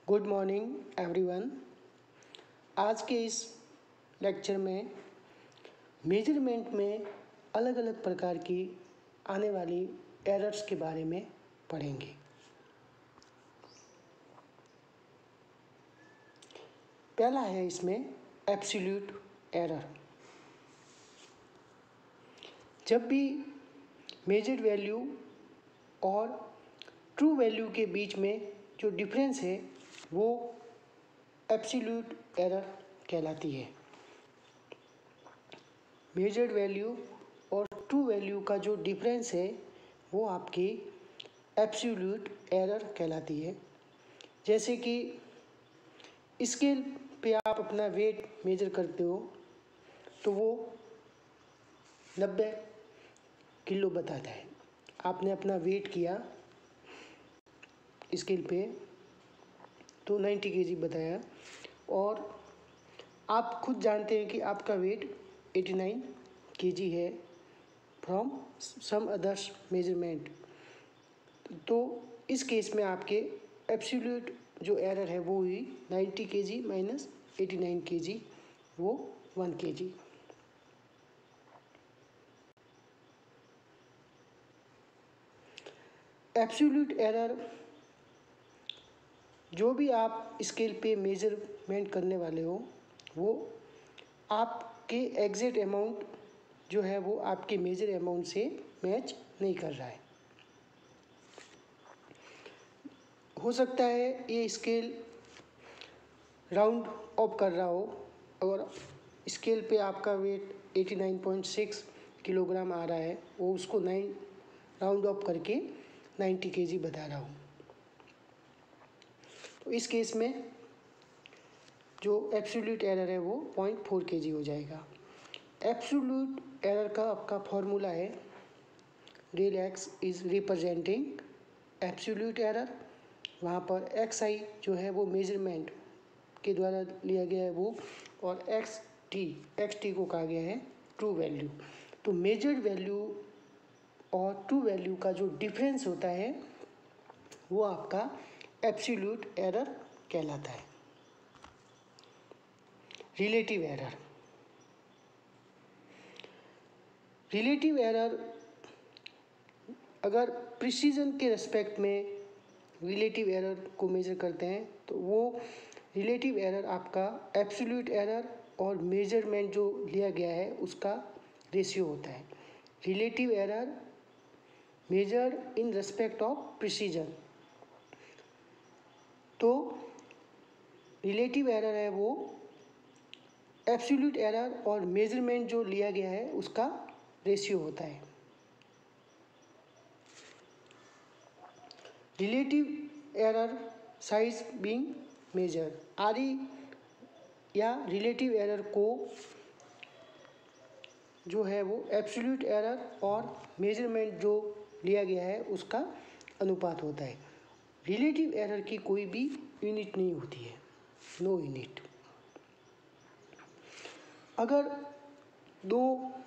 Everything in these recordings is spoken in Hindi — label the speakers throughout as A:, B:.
A: Good morning everyone. आज के इस लेक्चर में मेजरमेंट में अलग अलग प्रकार की आने वाली एरर्स के बारे में पढ़ेंगे। पहला है इसमें एब्सोल्यूट एरर। जब भी मेजर्ड वैल्यू और ट्रू वैल्यू के बीच में जो डिफरेंस है वो एब्सोल्यूट एरर कहलाती है। मेजर्ड वैल्यू और ट्रू वैल्यू का जो डिफरेंस है वो आपकी एब्सोल्यूट एरर कहलाती है। जैसे कि स्केल पे आप अपना वेट मेजर करते हो तो वो 90 किलो बताता है। आपने अपना वेट किया स्केल पे तो 90 केजी बताया और आप खुद जानते हैं कि आपका वेट 89 केजी है फ्रॉम सम अदर्स मेजरमेंट। तो इस केस में आपके एब्सोल्यूट जो एरर है वो हुई 90 केजी माइनस 89 केजी, वो 1 केजी। एब्सोल्यूट एरर जो भी आप स्केल पे मेजरमेंट करने वाले हो वो आपके एग्जैक्ट अमाउंट जो है वो आपके मेजर अमाउंट से मैच नहीं कर रहा है। हो सकता है ये स्केल राउंड ऑफ कर रहा हो और स्केल पे आपका वेट 89.6 किलोग्राम आ रहा है, वो उसको 9 राउंड ऑफ करके 90 केजी बता रहा हूँ। तो इस केस में जो एब्सोल्यूट एरर है वो 0.4 केजी हो जाएगा। एब्सोल्यूट एरर का आपका फॉर्मूला है del x is representing absolute error. वहाँ पर एक्स आई जो है वो मेजरमेंट के द्वारा लिया गया है वो, और एक्स टी को कहा गया है ट्रू वैल्यू। तो मेजर्ड वैल्यू और ट्रू वैल्यू का जो डिफरेंस होता है वो आपका एब्सोल्यूट एरर कहलाता है। Relative error. रिलेटिव एरर अगर प्रिसीजन के रेस्पेक्ट में रिलेटिव एरर को मेजर करते हैं तो वो रिलेटिव एरर आपका एब्सोल्यूट एरर और मेजरमेंट जो लिया गया है उसका रेशियो होता है। Relative error measured in respect of precision. तो रिलेटिव एरर है वो एब्सोल्यूट एरर और मेजरमेंट जो लिया गया है उसका रेशियो होता है। Relative error size being measure. RE या रिलेटिव एरर को जो है वो एब्सोल्यूट एरर और मेजरमेंट जो लिया गया है उसका अनुपात होता है। रिलेटिव एरर की कोई भी यूनिट नहीं होती है, नो यूनिट। अगर दो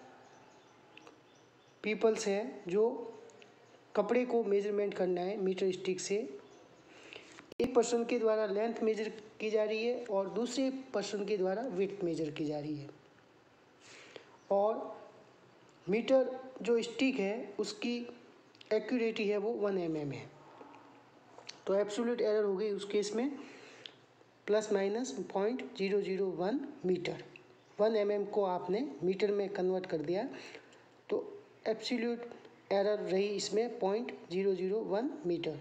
A: पीपल्स हैं जो कपड़े को मेजरमेंट करना है मीटर स्टिक से, एक पर्सन के द्वारा लेंथ मेजर की जा रही है और दूसरे पर्सन के द्वारा विड्थ मेजर की जा रही है, और मीटर जो स्टिक है उसकी एक्यूरेटी है वो 1 mm है। तो एब्सोल्यूट एरर हो गई उस केस में प्लस माइनस 0.001 मीटर। 1 mm को आपने मीटर में कन्वर्ट कर दिया तो एब्सोल्यूट एरर रही इसमें 0.001 मीटर।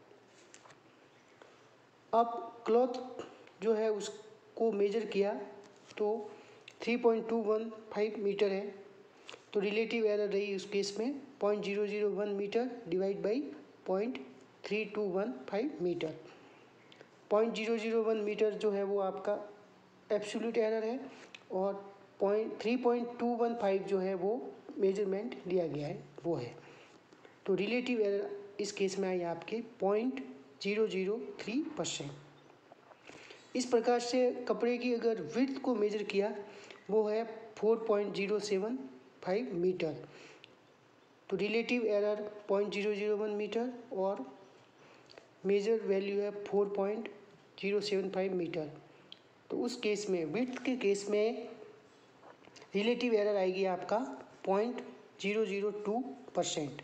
A: अब क्लॉथ जो है उसको मेजर किया तो 3.215 मीटर है, तो रिलेटिव एरर रही उस केस में 0.001 metre divide by 0.3215 metre. 0.001 metre जो है वो आपका एब्सोल्यूट एरर है और 3.215 जो है वो मेजरमेंट लिया गया है वो है। तो रिलेटिव एरर इस केस में आई आपके 0.003%। इस प्रकार से कपड़े की अगर विड्थ को मेजर किया वो है 4.075 मीटर, तो रिलेटिव एरर 0.001 मीटर और मेजर वैल्यू है 0.075 मीटर। तो उस केस में, विड्थ के केस में रिलेटिव एरर आएगी आपका 0.002%।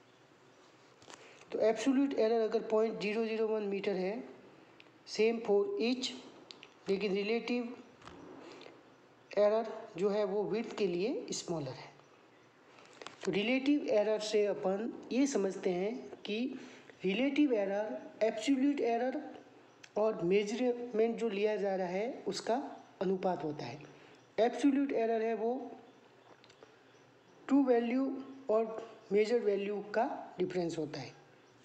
A: तो एब्सोल्यूट एरर अगर 0.001 मीटर है, सेम फॉर ईच, लेकिन रिलेटिव एरर जो है वो विड्थ के लिए स्मॉलर है। तो रिलेटिव एरर से अपन ये समझते हैं कि रिलेटिव एरर एब्सोल्यूट एरर और मेजरमेंट जो लिया जा रहा है उसका अनुपात होता है। एब्सोल्यूट एरर है वो ट्रू वैल्यू और मेजर्ड वैल्यू का डिफरेंस होता है।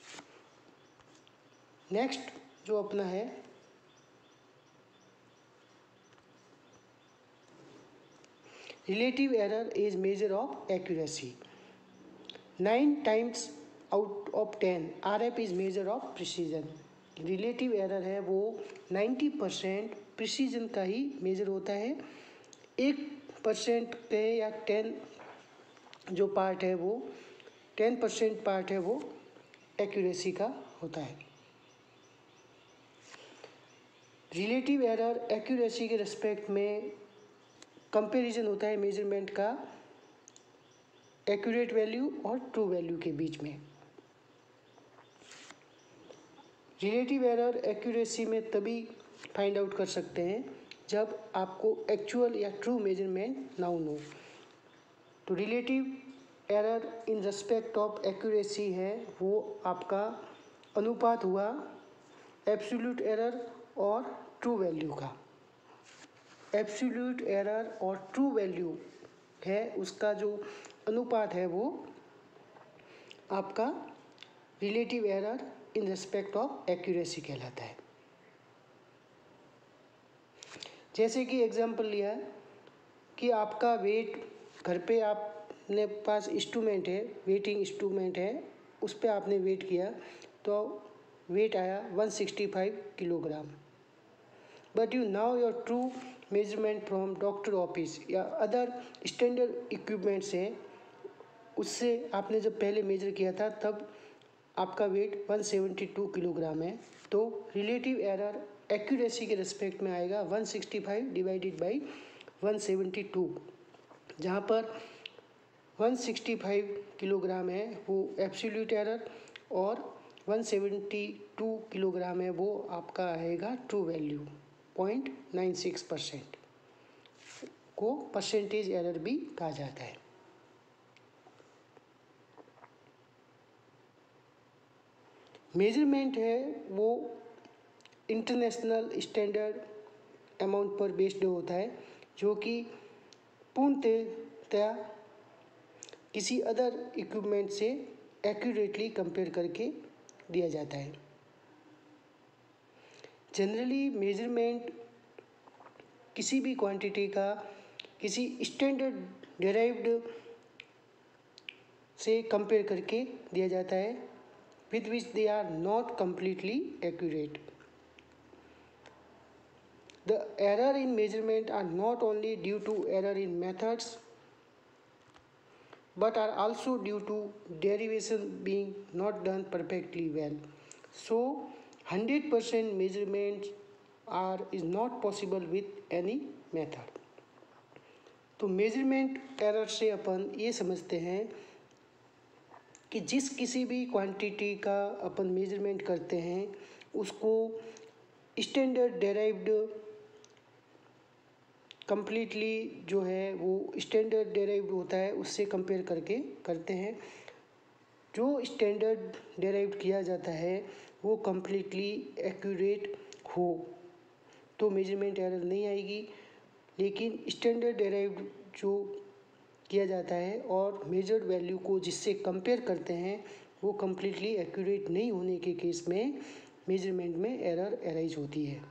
A: नेक्स्ट जो अपना है relative error is measure of accuracy. 9 times out of 10 RF is measure of precision. Relative error है वो 90% प्रिसीजन का ही मेजर होता है। 1% के या 10 जो पार्ट है वो 10% पार्ट है वो एक्यूरेसी का होता है। रिलेटिव एरर एक्यूरेसी के रिस्पेक्ट में कंपैरिजन होता है मेजरमेंट का एक्यूरेट वैल्यू और ट्रू वैल्यू के बीच में। रिलेटिव एरर एक्यूरेसी में तभी फाइंड आउट कर सकते हैं जब आपको एक्चुअल या ट्रू मेजरमेंट नाउन हो। तो relative error in respect of accuracy है वो आपका अनुपात हुआ एब्सोल्यूट एरर और ट्रू वैल्यू का। एब्सोल्यूट एरर और ट्रू वैल्यू है उसका जो अनुपात है वो आपका relative error in respect of accuracy कहलाता है। जैसे कि एग्जांपल लिया कि आपका वेट घर पे आपने पास इंस्ट्रूमेंट है, वेटिंग इंस्ट्रूमेंट है, उस पर आपने वेट किया तो वेट आया 165 kilogram. But you know your true measurement from doctor office या अदर स्टैंडर्ड इक्विपमेंट से, उससे आपने जब पहले मेजर किया था तब आपका वेट 172 किलोग्राम है। तो रिलेटिव एरर एक्यूरेसी के रिस्पेक्ट में आएगा 165 डिवाइडेड बाई 172, जहाँ पर 165 किलोग्राम है वो एब्सोल्यूट एरर और 172 किलोग्राम है वो आपका आएगा ट्रू वैल्यू। 0.96% को परसेंटेज एरर भी कहा जाता है। मेजरमेंट है वो इंटरनेशनल स्टैंडर्ड अमाउंट पर बेस्ड होता है, जो कि पूर्णतया किसी अदर इक्विपमेंट से एक्यूरेटली कंपेयर करके दिया जाता है। जनरली मेजरमेंट किसी भी क्वांटिटी का किसी स्टैंडर्ड डेराइव्ड से कंपेयर करके दिया जाता है, with which they are not completely accurate. The error in measurement are not only due to error in methods but are also due to derivation being not done perfectly well. So 100% measurements is not possible with any method. तो मेजरमेंट एरर से अपन ये समझते हैं कि जिस किसी भी क्वांटिटी का अपन मेजरमेंट करते हैं उसको स्टैंडर्ड डेराइव्ड कंप्लीटली जो है वो स्टैंडर्ड डेराइव्ड होता है उससे कंपेयर करके करते हैं। जो स्टैंडर्ड डेराइव्ड किया जाता है वो कंप्लीटली एक्यूरेट हो तो मेजरमेंट एरर नहीं आएगी, लेकिन स्टैंडर्ड डेराइव्ड जो किया जाता है और मेजर्ड वैल्यू को जिससे कंपेयर करते हैं वो कम्प्लीटली एक्यूरेट नहीं होने के केस में मेजरमेंट में एरर अराइज होती है।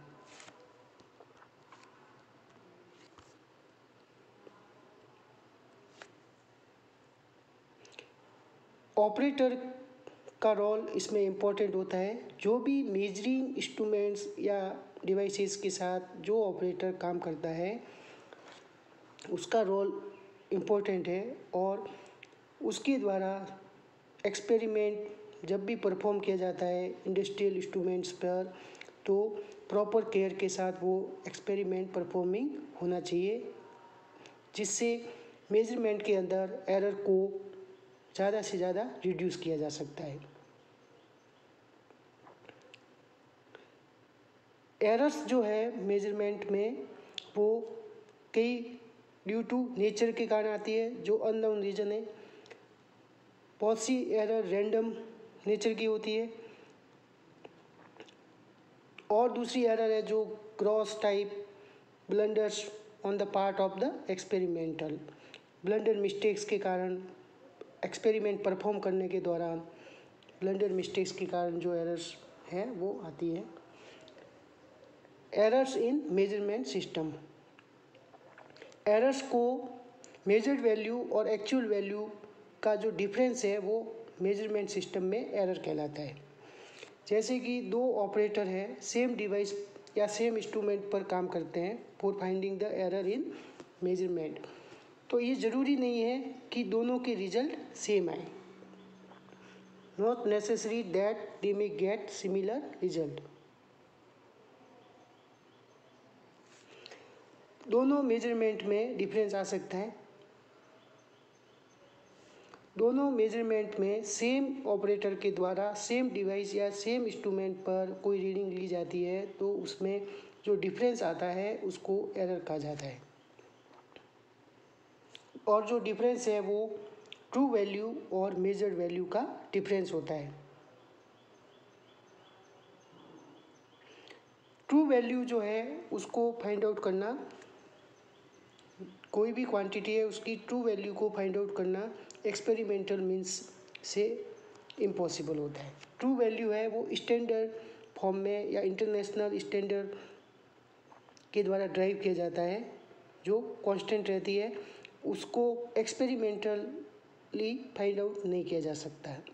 A: ऑपरेटर का रोल इसमें इम्पोर्टेंट होता है। जो भी मेजरिंग इंस्ट्रूमेंट्स या डिवाइसेस के साथ जो ऑपरेटर काम करता है उसका रोल इम्पोर्टेंट है, और उसके द्वारा एक्सपेरिमेंट जब भी परफॉर्म किया जाता है इंडस्ट्रियल इंस्ट्रूमेंट्स पर तो प्रॉपर केयर के साथ वो एक्सपेरिमेंट परफॉर्मिंग होना चाहिए, जिससे मेजरमेंट के अंदर एरर को ज़्यादा से ज़्यादा रिड्यूस किया जा सकता है। एरर्स जो है मेजरमेंट में वो कई ड्यू टू नेचर के कारण आती है, जो अननोन रीजन है। बहुत सी एरर रैंडम नेचर की होती है, और दूसरी एरर है जो gross type blunders on the part of the experimental, blunder mistakes के कारण एक्सपेरिमेंट परफॉर्म करने के दौरान ब्लंडर मिस्टेक्स के कारण जो एरर्स हैं वो आती है। Errors in measurement system, errors को मेजर्ड वैल्यू और एक्चुअल वैल्यू का जो डिफरेंस है वो मेजरमेंट सिस्टम में एरर कहलाता है। जैसे कि दो ऑपरेटर हैं, सेम डिवाइस या सेम इंस्ट्रूमेंट पर काम करते हैं for finding the error in measurement, तो ये ज़रूरी नहीं है कि दोनों के रिजल्ट सेम आए, not necessary that they may get similar result. दोनों मेजरमेंट में डिफरेंस आ सकता है। दोनों मेजरमेंट में सेम ऑपरेटर के द्वारा सेम डिवाइस या सेम इंस्ट्रूमेंट पर कोई रीडिंग ली जाती है, तो उसमें जो डिफरेंस आता है उसको एरर कहा जाता है। और जो डिफरेंस है वो ट्रू वैल्यू और मेजर्ड वैल्यू का डिफरेंस होता है। ट्रू वैल्यू जो है उसको फाइंड आउट करना, कोई भी क्वांटिटी है उसकी ट्रू वैल्यू को फाइंड आउट करना एक्सपेरिमेंटल मीन्स से इम्पॉसिबल होता है। ट्रू वैल्यू है वो स्टैंडर्ड फॉर्म में या इंटरनेशनल स्टैंडर्ड के द्वारा ड्राइव किया जाता है, जो कांस्टेंट रहती है, उसको एक्सपेरिमेंटली फाइंड आउट नहीं किया जा सकता है।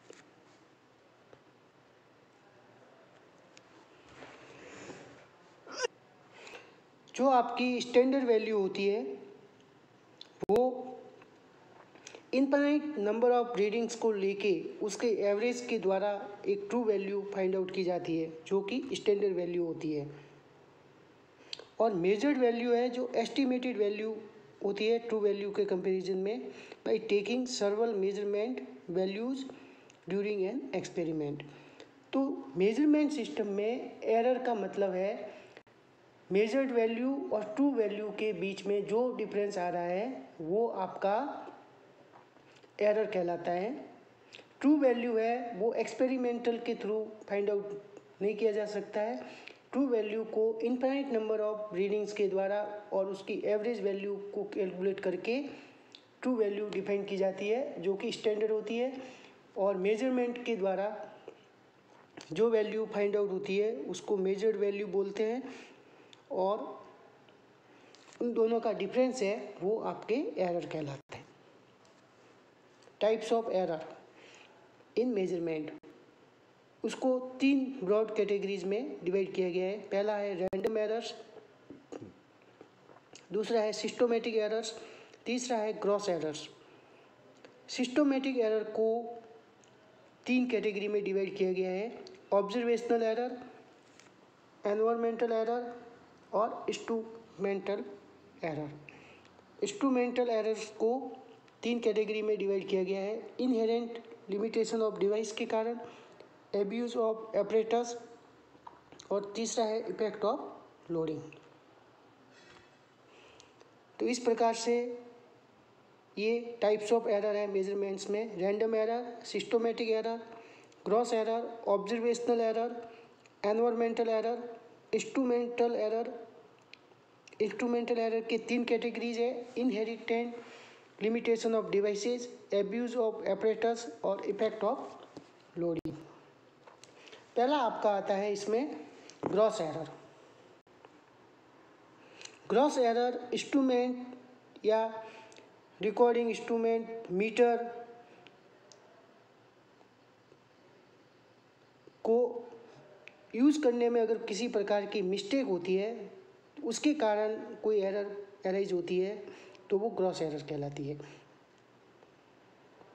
A: जो आपकी स्टैंडर्ड वैल्यू होती है वो इनफाइनाइट नंबर ऑफ रीडिंग्स को लेके उसके एवरेज के द्वारा एक ट्रू वैल्यू फाइंड आउट की जाती है, जो कि स्टैंडर्ड वैल्यू होती है। और मेजर्ड वैल्यू है जो एस्टिमेटेड वैल्यू होती है ट्रू वैल्यू के कंपैरिजन में, by taking several measurement values during an experiment. तो मेजरमेंट सिस्टम में एरर का मतलब है मेजर्ड वैल्यू और ट्रू वैल्यू के बीच में जो डिफरेंस आ रहा है वो आपका एरर कहलाता है। ट्रू वैल्यू है वो एक्सपेरिमेंटल के थ्रू फाइंड आउट नहीं किया जा सकता है। ट्रू वैल्यू को इनफाइनाइट नंबर ऑफ रीडिंग्स के द्वारा और उसकी एवरेज वैल्यू को कैलकुलेट करके ट्रू वैल्यू डिफाइन की जाती है, जो कि स्टैंडर्ड होती है। और मेजरमेंट के द्वारा जो वैल्यू फाइंड आउट होती है उसको मेजर्ड वैल्यू बोलते हैं, और उन दोनों का डिफरेंस है वो आपके एरर कहलाते हैं। Types of error in measurement, उसको तीन ब्रॉड कैटेगरीज में डिवाइड किया गया है। पहला है रैंडम एरर्स, दूसरा है सिस्टोमेटिक एरर्स, तीसरा है ग्रॉस एरर्स। सिस्टोमेटिक एरर को तीन कैटेगरी में डिवाइड किया गया है, ऑब्जर्वेशनल एरर, एनवायरमेंटल एरर और इंस्ट्रूमेंटल एरर। इंस्ट्रूमेंटल एरर्स को तीन कैटेगरी में डिवाइड किया गया है, इनहेरेंट लिमिटेशन ऑफ डिवाइस के कारण, एब्यूज ऑफ एपरेटस, और तीसरा है इफेक्ट ऑफ लोडिंग। तो इस प्रकार से ये टाइप्स ऑफ एरर है मेजरमेंट्स में, random error, systematic error, gross error, observational error, environmental error, instrumental error. Instrumental error के तीन कैटेगरीज है, inherent limitation of devices, abuse of apparatus और इफेक्ट ऑफ लोडिंग। पहला आपका आता है इसमें gross error. Gross error instrument या रिकॉर्डिंग इंस्ट्रूमेंट मीटर को यूज़ करने में अगर किसी प्रकार की मिस्टेक होती है, उसके कारण कोई एरर अराइज होती है, तो वो ग्रॉस एरर कहलाती है।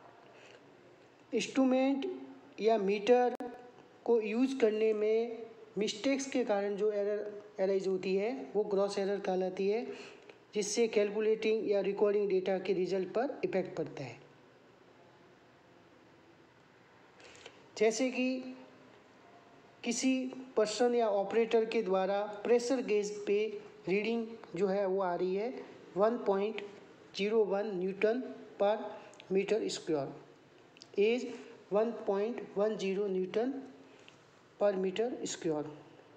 A: इंस्ट्रूमेंट या मीटर को यूज़ करने में मिस्टेक्स के कारण जो एरर अराइज होती है वो ग्रॉस एरर कहलाती है, जिससे कैलकुलेटिंग या रिकॉर्डिंग डेटा के रिजल्ट पर इफेक्ट पड़ता है। जैसे कि किसी पर्सन या ऑपरेटर के द्वारा प्रेशर गेज पे रीडिंग जो है वो आ रही है 1.01 न्यूटन पर मीटर स्क्वायर, एज 1.10 न्यूटन पर मीटर स्क्वायर।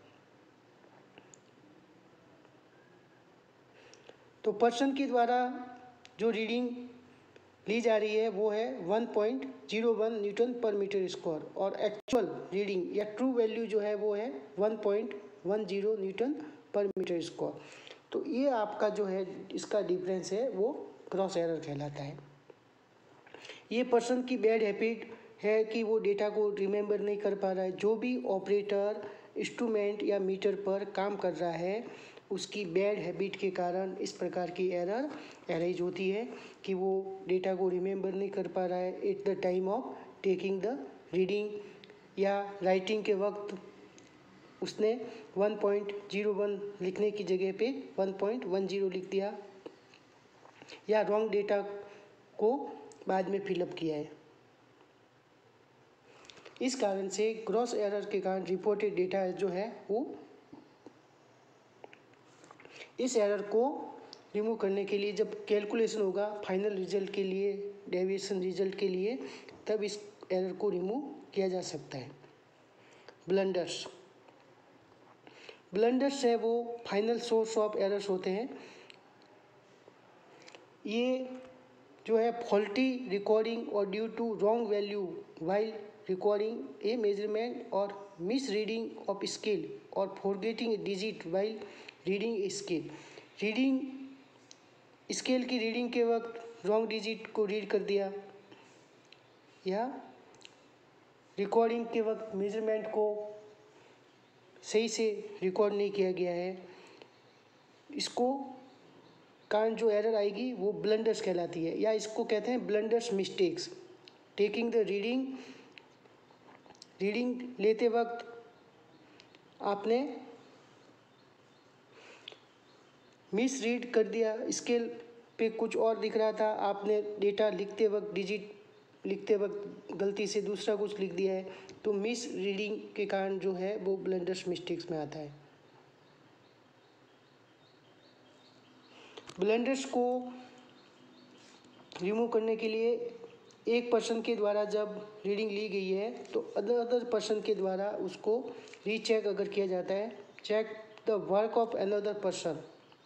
A: तो पर्सन के द्वारा जो रीडिंग ली जा रही है वो है 1.01 न्यूटन पर मीटर स्क्वायर, और एक्चुअल रीडिंग या ट्रू वैल्यू जो है वो है 1.10 न्यूटन पर मीटर स्क्वायर। तो ये आपका जो है इसका डिफरेंस है वो क्रॉस एरर कहलाता है। ये पर्सन की बैड हैबिट है कि वो डेटा को रिमेंबर नहीं कर पा रहा है। जो भी ऑपरेटर इंस्ट्रूमेंट या मीटर पर काम कर रहा है उसकी बैड हैबिट के कारण इस प्रकार की एरर अराइज होती है कि वो डेटा को रिमेंबर नहीं कर पा रहा है at the time of taking the reading, या राइटिंग के वक्त उसने 1.01 लिखने की जगह पे 1.10 लिख दिया, या रॉन्ग डेटा को बाद में फिलअप किया है। इस कारण से ग्रॉस एरर के कारण रिपोर्टेड डेटा जो है वो इस एरर को रिमूव करने के लिए जब कैलकुलेशन होगा फाइनल रिजल्ट के लिए, डेविएशन रिजल्ट के लिए, तब इस एरर को रिमूव किया जा सकता है। ब्लंडर्स है वो फाइनल सोर्स ऑफ एरर्स होते हैं। ये जो है फॉल्टी रिकॉर्डिंग और due to wrong value while recording a measurement, और मिस रीडिंग ऑफ स्केल और forgetting a digit while reading scale. Reading scale की रीडिंग के वक्त रॉन्ग डिजिट को रीड कर दिया, या रिकॉर्डिंग के वक्त मेजरमेंट को सही से रिकॉर्ड नहीं किया गया है। इसको कारण जो एरर आएगी वो ब्लंडर्स कहलाती है, या इसको कहते हैं blunders mistakes. Taking the reading लेते वक्त आपने मिस रीड कर दिया, स्केल पे कुछ और दिख रहा था, आपने डेटा लिखते वक्त डिजिट लिखते वक्त गलती से दूसरा कुछ लिख दिया है, तो मिस रीडिंग के कारण जो है वो ब्लंडर्स मिस्टेक्स में आता है। ब्लंडर्स को रिमूव करने के लिए एक पर्सन के द्वारा जब रीडिंग ली गई है तो अदर पर्सन के द्वारा उसको रीचेक अगर किया जाता है, check the work of another person,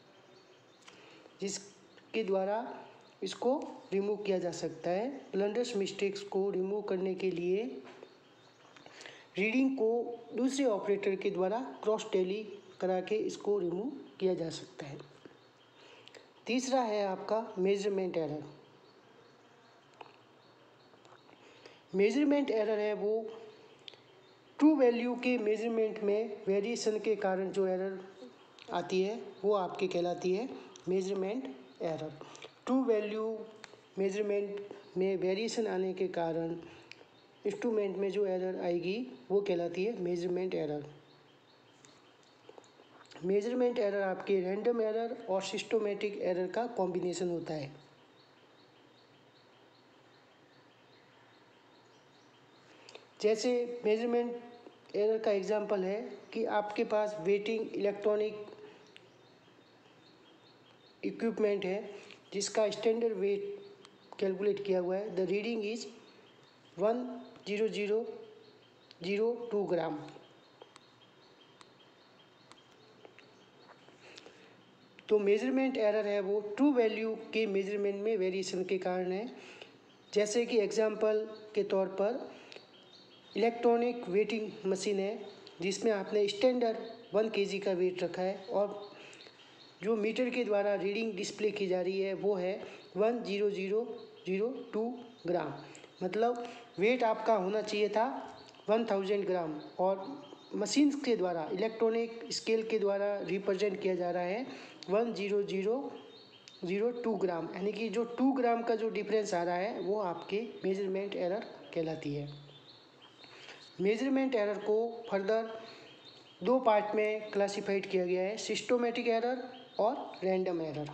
A: जिसके द्वारा इसको रिमूव किया जा सकता है। ब्लंडर्स मिस्टेक्स को रिमूव करने के लिए रीडिंग को दूसरे ऑपरेटर के द्वारा क्रॉस टैली करा के इसको रिमूव किया जा सकता है। तीसरा है आपका मेजरमेंट एरर। मेजरमेंट एरर है वो ट्रू वैल्यू के मेजरमेंट में वेरिएशन के कारण जो एरर आती है वो आपकी कहलाती है measurement error. True value measurement में वेरिएशन आने के कारण इंस्ट्रूमेंट में जो एरर आएगी वो कहलाती है मेजरमेंट एरर। मेजरमेंट एरर आपके रैंडम एरर और सिस्टोमेटिक एरर का कॉम्बिनेशन होता है। जैसे मेजरमेंट एरर का एग्जांपल है कि आपके पास वेटिंग इलेक्ट्रॉनिक इक्विपमेंट है जिसका स्टैंडर्ड वेट कैलकुलेट किया हुआ है, द रीडिंग इज 10002 ग्राम। तो मेजरमेंट एरर है वो ट्रू वैल्यू के मेजरमेंट में वेरिएशन के कारण है। जैसे कि एग्जांपल के तौर पर इलेक्ट्रॉनिक वेटिंग मशीन है जिसमें आपने स्टैंडर्ड 1 kg का वेट रखा है, और जो मीटर के द्वारा रीडिंग डिस्प्ले की जा रही है वो है 10002 ग्राम। मतलब वेट आपका होना चाहिए था 1000 ग्राम, और मशीन के द्वारा इलेक्ट्रॉनिक स्केल के द्वारा रिप्रेजेंट किया जा रहा है 10002 ग्राम, यानी कि जो 2 ग्राम का जो डिफरेंस आ रहा है वो आपके मेजरमेंट एरर कहलाती है। मेजरमेंट एरर को फर्दर दो पार्ट में क्लासिफाइड किया गया है, सिस्टोमेटिक एरर और रैंडम एरर।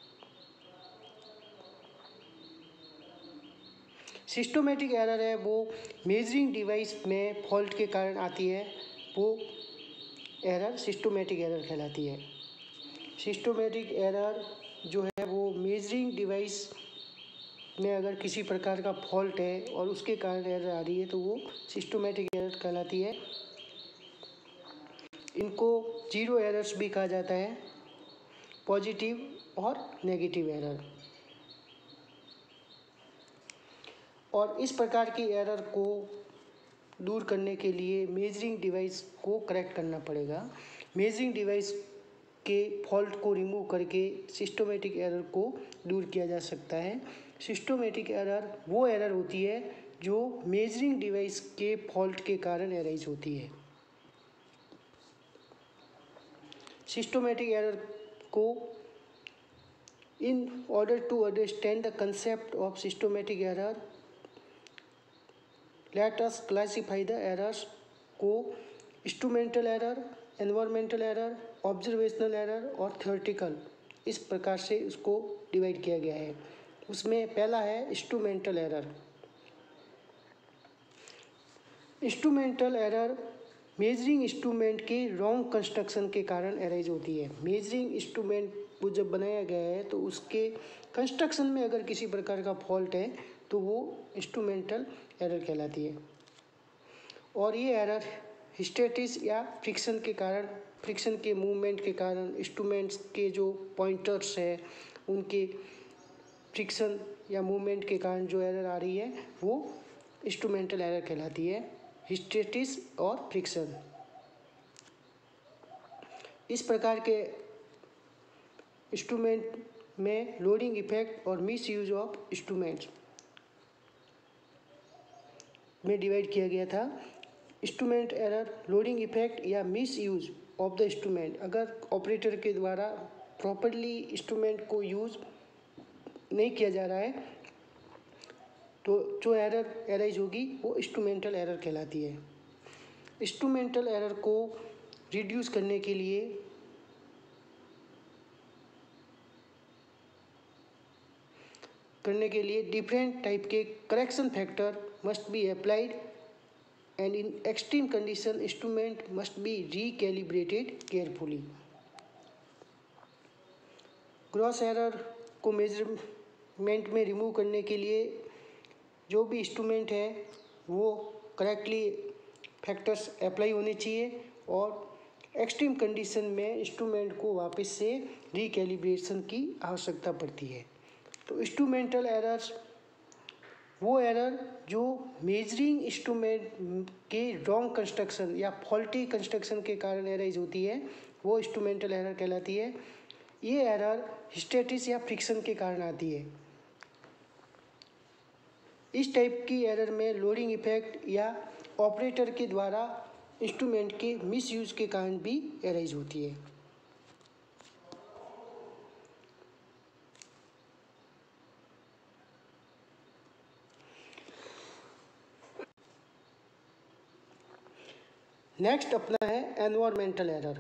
A: सिस्टोमेटिक एरर है वो मेजरिंग डिवाइस में फॉल्ट के कारण आती है, वो एरर सिस्टोमेटिक एरर कहलाती है। सिस्टोमेटिक एरर जो है वो मेजरिंग डिवाइस में अगर किसी प्रकार का फॉल्ट है और उसके कारण एरर आ रही है तो वो सिस्टोमेटिक एरर कहलाती है। इनको जीरो एरर्स भी कहा जाता है, पॉजिटिव और नेगेटिव एरर। और इस प्रकार की एरर को दूर करने के लिए मेजरिंग डिवाइस को करेक्ट करना पड़ेगा। मेजरिंग डिवाइस के फॉल्ट को रिमूव करके सिस्टोमेटिक एरर को दूर किया जा सकता है। सिस्टोमेटिक एरर वो एरर होती है जो मेजरिंग डिवाइस के फॉल्ट के कारण एराइज होती है। सिस्टोमेटिक एरर को in order to understand the concept of systematic error, let us classify the errors को instrumental error, environmental error, observational error और थ्योरेटिकल, इस प्रकार से उसको डिवाइड किया गया है। उसमें पहला है instrumental error. Instrumental error measuring instrument के रॉन्ग कंस्ट्रक्शन के कारण अराइज होती है। मेजरिंग इंस्ट्रूमेंट वो जब बनाया गया है तो उसके कंस्ट्रक्शन में अगर किसी प्रकार का फॉल्ट है तो वो इंस्ट्रूमेंटल एरर कहलाती है। और ये एरर हिस्टेरिसिस या फ्रिक्शन के कारण, फ्रिक्शन के मूवमेंट के कारण, इंस्ट्रूमेंट्स के जो पॉइंटर्स है उनके फ्रिक्शन या मूवमेंट के कारण जो एरर आ रही है वो इंस्ट्रूमेंटल एरर कहलाती है, हिस्टेरिसिस और फ्रिक्शन। इस प्रकार के इंस्ट्रूमेंट में लोडिंग इफेक्ट और मिस यूज ऑफ इंस्ट्रूमेंट्स में डिवाइड किया गया था। इंस्ट्रूमेंट एरर, लोडिंग इफेक्ट या misuse of the instrument, अगर ऑपरेटर के द्वारा प्रॉपरली इंस्ट्रूमेंट को यूज नहीं किया जा रहा है तो जो एरर एराइज होगी वो इंस्ट्रूमेंटल एरर कहलाती है। इंस्ट्रूमेंटल एरर को रिड्यूस करने के लिए डिफरेंट टाइप के correction factor must be applied and in extreme condition instrument must be recalibrated carefully. Gross error को मेजरमेंट में रिमूव करने के लिए जो भी इंस्ट्रूमेंट है वो करेक्टली फैक्टर्स अप्लाई होने चाहिए और एक्सट्रीम कंडीशन में इंस्ट्रूमेंट को वापस से रिकैलिब्रेशन की आवश्यकता पड़ती है। तो इंस्ट्रूमेंटल एरर्स वो एरर जो मेजरिंग इंस्ट्रूमेंट के रॉन्ग कंस्ट्रक्शन या फॉल्टी कंस्ट्रक्शन के कारण एराइज होती है वो इंस्ट्रूमेंटल एरर कहलाती है। ये एरर हिस्टेरिसिस या फ्रिक्शन के कारण आती है। इस टाइप की एरर में लोडिंग इफेक्ट या ऑपरेटर के द्वारा इंस्ट्रूमेंट के मिसयूज के कारण भी एराइज होती है। नेक्स्ट अपना है environmental error.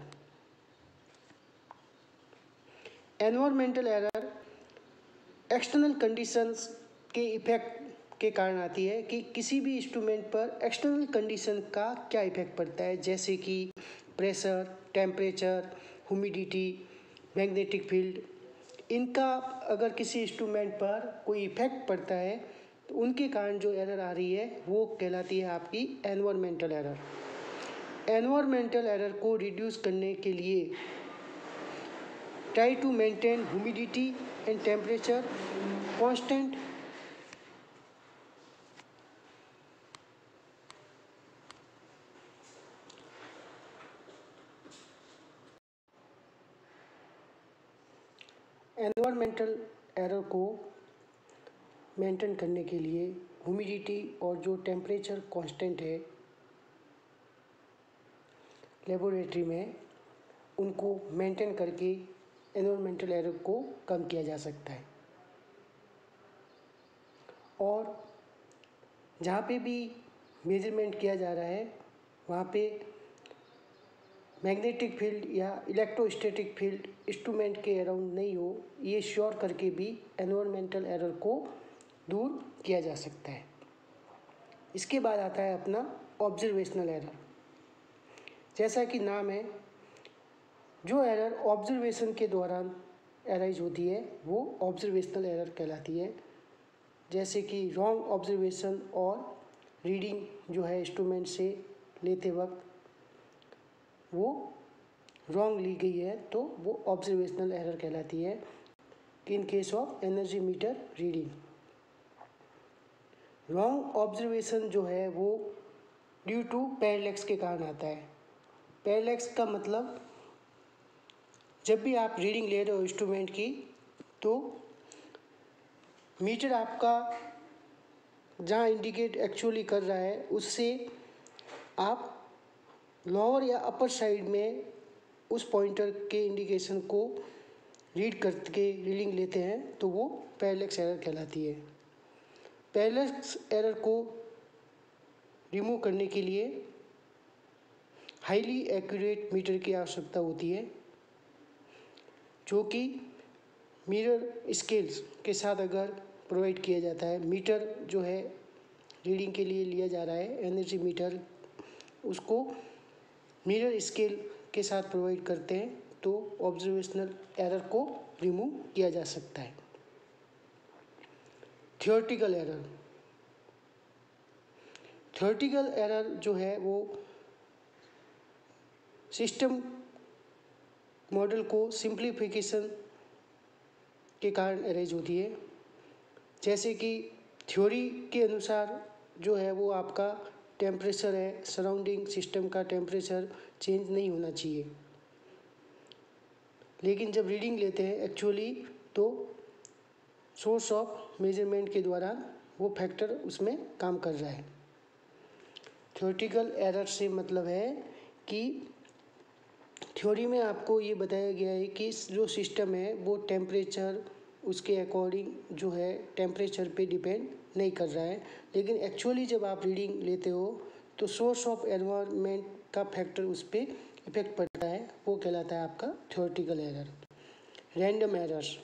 A: Environmental error external conditions के इफेक्ट के कारण आती है कि किसी भी इंस्ट्रूमेंट पर एक्सटर्नल कंडीशन का क्या इफेक्ट पड़ता है, जैसे कि pressure, temperature, humidity, magnetic field. इनका अगर किसी इंस्ट्रूमेंट पर कोई इफेक्ट पड़ता है तो उनके कारण जो एरर आ रही है वो कहलाती है आपकी एनवायरमेंटल एरर। एनवायरमेंटल एरर को रिड्यूस करने के लिए try to maintain humidity and temperature constant. Environmental error को मेंटेन करने के लिए ह्यूमिडिटी और जो टेम्परेचर कांस्टेंट है लेबोरेटरी में, उनको मेंटेन करके एनवायरमेंटल एरर को कम किया जा सकता है। और जहाँ पे भी मेजरमेंट किया जा रहा है वहाँ पे मैग्नेटिक फील्ड या इलेक्ट्रोस्टैटिक फील्ड इंस्ट्रूमेंट के अराउंड नहीं हो, ये श्योर करके भी एनवायरमेंटल एरर को दूर किया जा सकता है। इसके बाद आता है अपना ऑब्जर्वेशनल एरर। जैसा कि नाम है, जो एरर ऑब्जर्वेशन के दौरान अराइज होती है वो ऑब्जर्वेशनल एरर कहलाती है। जैसे कि रॉन्ग ऑब्जर्वेशन और रीडिंग जो है इंस्ट्रूमेंट से लेते वक्त वो रॉन्ग ली गई है तो वो ऑब्जर्वेशनल एरर कहलाती है। In case of energy metre reading, wrong observation जो है वो ड्यू टू पैरेलैक्स के कारण आता है। पैरेलैक्स का मतलब जब भी आप रीडिंग ले रहे हो इंस्ट्रूमेंट की, तो मीटर आपका जहाँ इंडिकेट एक्चुअली कर रहा है उससे आप लोअर या अपर साइड में उस पॉइंटर के इंडिकेशन को रीड करके रीडिंग लेते हैं तो वो पैरेलैक्स एरर कहलाती है। पैरेलैक्स एरर को रिमूव करने के लिए हाईली एक्यूरेट मीटर की आवश्यकता होती है, जो कि मिरर स्केल्स के साथ अगर प्रोवाइड किया जाता है। मीटर जो है रीडिंग के लिए लिया जा रहा है, एनर्जी मीटर, उसको मिरर स्केल के साथ प्रोवाइड करते हैं तो ऑब्जर्वेशनल एरर को रिमूव किया जा सकता है। थियोरेटिकल एरर, थियोरेटिकल एरर जो है वो सिस्टम मॉडल को सिंप्लीफिकेशन के कारण अरेज होती है। जैसे कि थ्योरी के अनुसार जो है वो आपका टेम्परेचर है, सराउंडिंग सिस्टम का टेम्परेचर चेंज नहीं होना चाहिए, लेकिन जब रीडिंग लेते हैं एक्चुअली तो सोर्स ऑफ मेजरमेंट के द्वारा वो फैक्टर उसमें काम कर रहा है। थ्योरेटिकल एरर से मतलब है कि थ्योरी में आपको ये बताया गया है कि जो सिस्टम है वो टेम्परेचर उसके अकॉर्डिंग जो है टेम्परेचर पे डिपेंड नहीं कर रहा है, लेकिन एक्चुअली जब आप रीडिंग लेते हो तो सोर्स ऑफ एनवायरनमेंट का फैक्टर उस पर इफेक्ट पड़ता है, वो कहलाता है आपका theoretical error. Random errors,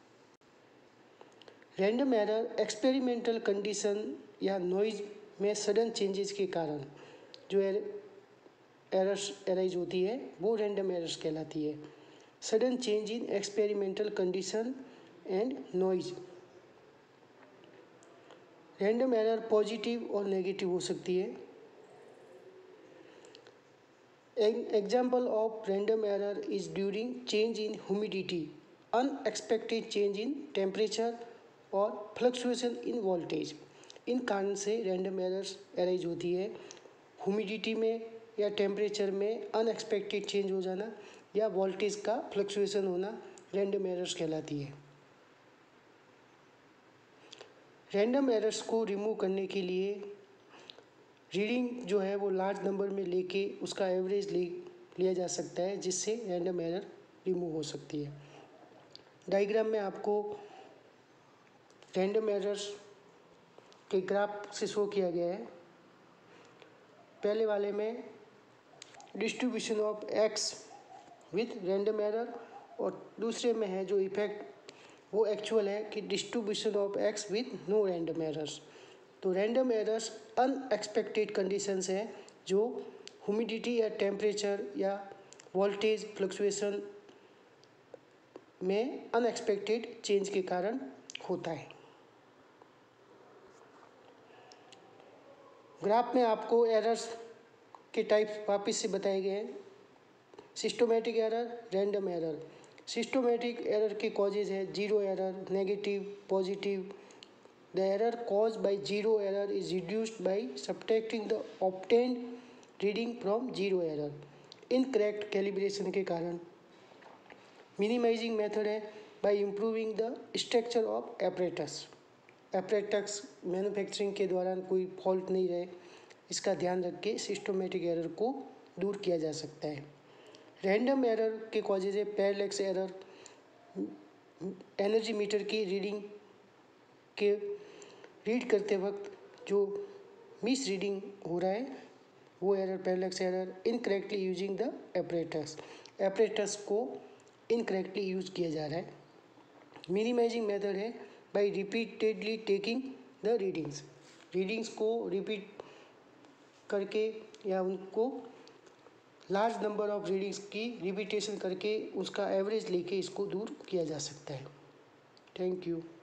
A: random error experimental condition या नॉइज में सडन चेंजेस के कारण जो एरर्स अराइज होती है वो रैंडम एरर्स कहलाती है। Sudden change in experimental condition and noise. Random error positive और नेगेटिव हो सकती है। An example of random error is during change in humidity, unexpected change in temperature और फ्लक्चुएशन इन वोल्टेज। इन कारण से रैंडम एरर्स अराइज होती है। ह्यूमिडिटी में या टेम्परेचर में अनएक्सपेक्टेड चेंज हो जाना या वोल्टेज का फ्लक्चुएशन होना रैंडम एरर्स कहलाती है। रैंडम एरर्स को रिमूव करने के लिए रीडिंग जो है वो लार्ज नंबर में लेके उसका एवरेज लिया जा सकता है, जिससे रैंडम एरर रिमूव हो सकती है। डायग्राम में आपको रैंडम एरर्स के ग्राफ से शो किया गया है। पहले वाले में distribution of x with random error और दूसरे में है जो इफेक्ट वो एक्चुअल है कि distribution of x with no random errors. तो रैंडम एरर्स अनएक्सपेक्टेड कंडीशंस हैं जो ह्यूमिडिटी या टेम्परेचर या वोल्टेज फ्लक्चुएशन में अनएक्सपेक्टेड चेंज के कारण होता है। ग्राफ में आपको एरर्स के टाइप्स वापस से बताए गए हैं। Systematic error, random error. Systematic error के कॉजेज है zero error, negative, positive. The error caused by zero error is reduced by subtracting the obtained reading from zero error. Incorrect calibration के कारण minimizing method है by improving the structure of apparatus. apparatus manufacturing के दौरान कोई फॉल्ट नहीं रहे, इसका ध्यान रख के सिस्टोमेटिक एरर को दूर किया जा सकता है। रैंडम एरर के कॉजेज है पैरेलैक्स एरर, एनर्जी मीटर की रीडिंग के रीड करते वक्त जो मिस रीडिंग हो रहा है वो error parallax error, incorrectly using the apparatus को इनकरेक्टली यूज किया जा रहा है। मिनिमाइजिंग मेथड है by repeatedly taking the readings को रिपीट करके या उनको लार्ज नंबर ऑफ रीडिंग्स की रिपीटेशन करके उसका एवरेज लेके इसको दूर किया जा सकता है। Thank you.